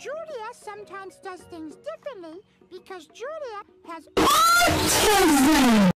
Julia sometimes does things differently because Julia has autism.